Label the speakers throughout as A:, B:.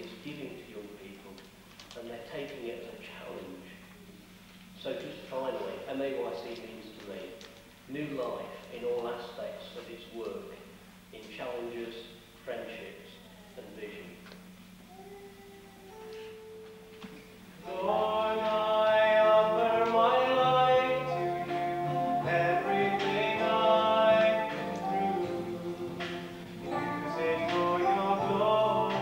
A: it's giving to young people, and they're taking it as a challenge. So just finally, MAYC means to me new life in all aspects of its work, in challenges, friendships and vision.
B: Lord, I offer my life to you, everything I've been through. Use it for your glory.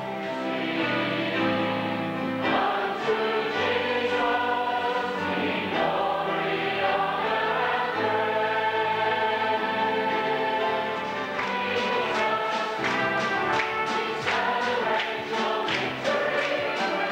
B: Unto Jesus be glory, honor, and praise. Celebrate your victory.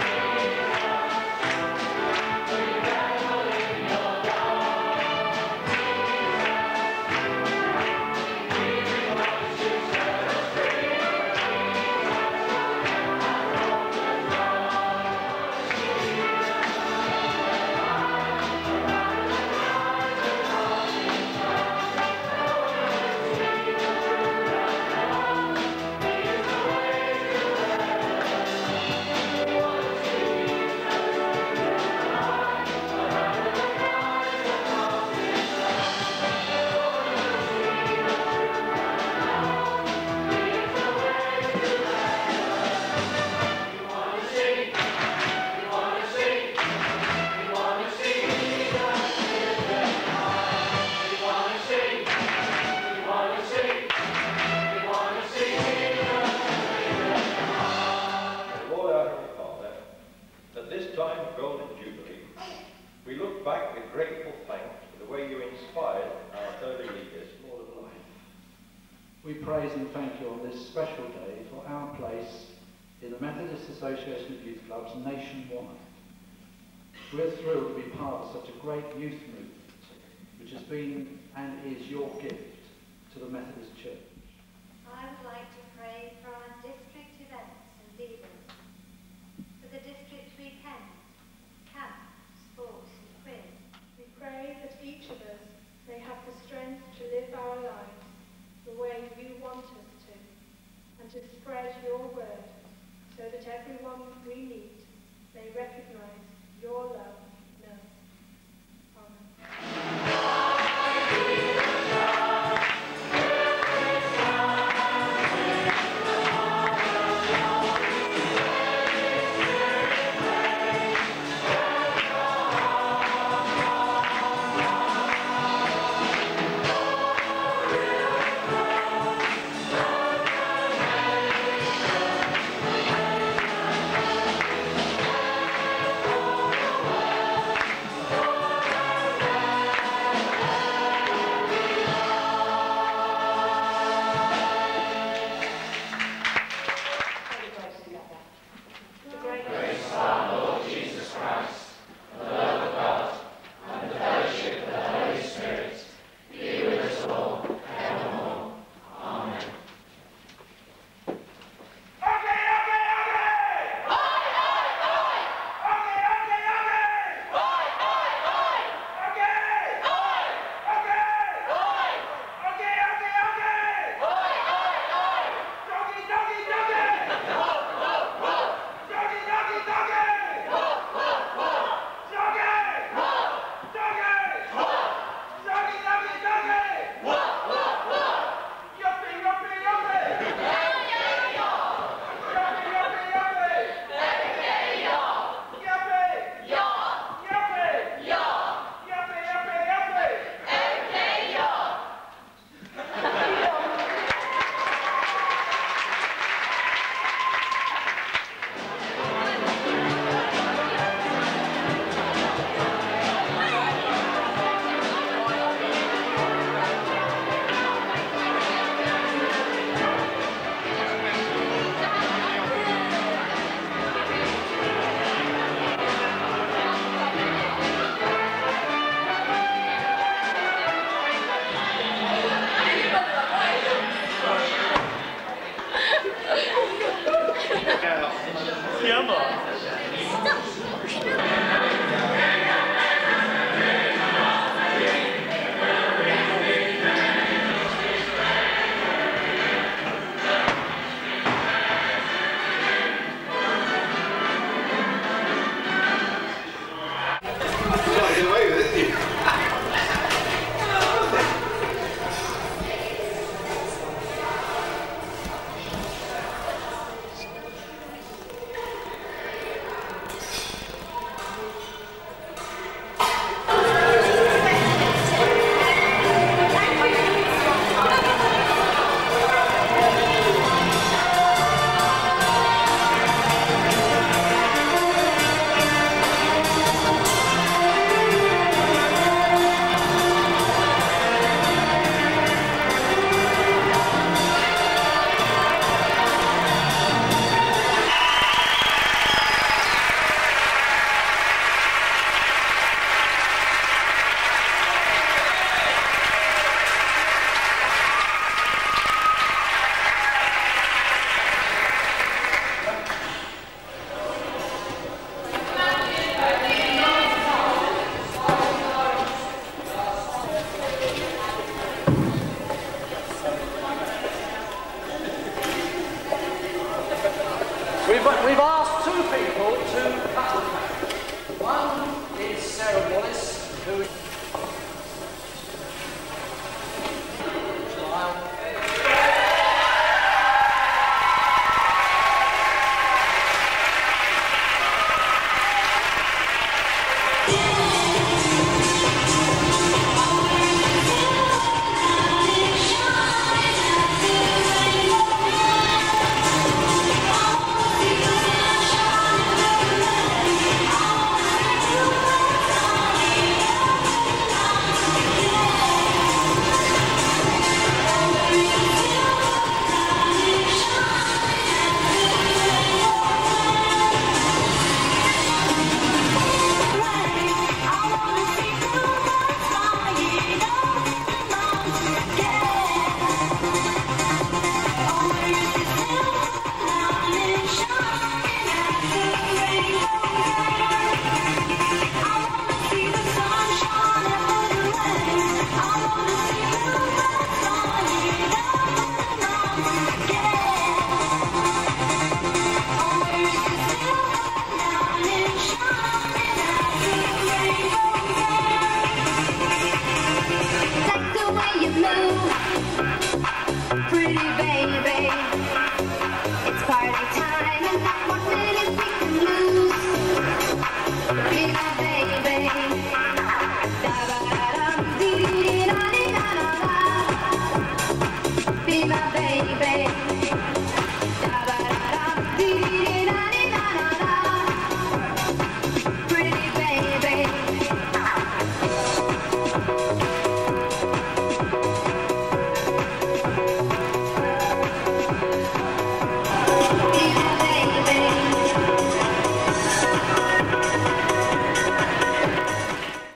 C: We look back with grateful thanks for the way you inspired our early leaders more than life.
D: We praise and thank you on this special day for our place in the Methodist Association of Youth Clubs nationwide. We're thrilled to be part of such a great youth movement, which has been and is your gift to the Methodist Church.
E: I would like to pray for our district events and leaders, for the district weekend, camp, sports and quiz.
F: We pray that each of us may have the strength to live our lives the way you want us to, and to spread your word so that everyone we meet may recognize your love in us. Amen.
B: Amen.
G: We've asked two people to cut the cake. One is Sarah Wallace, who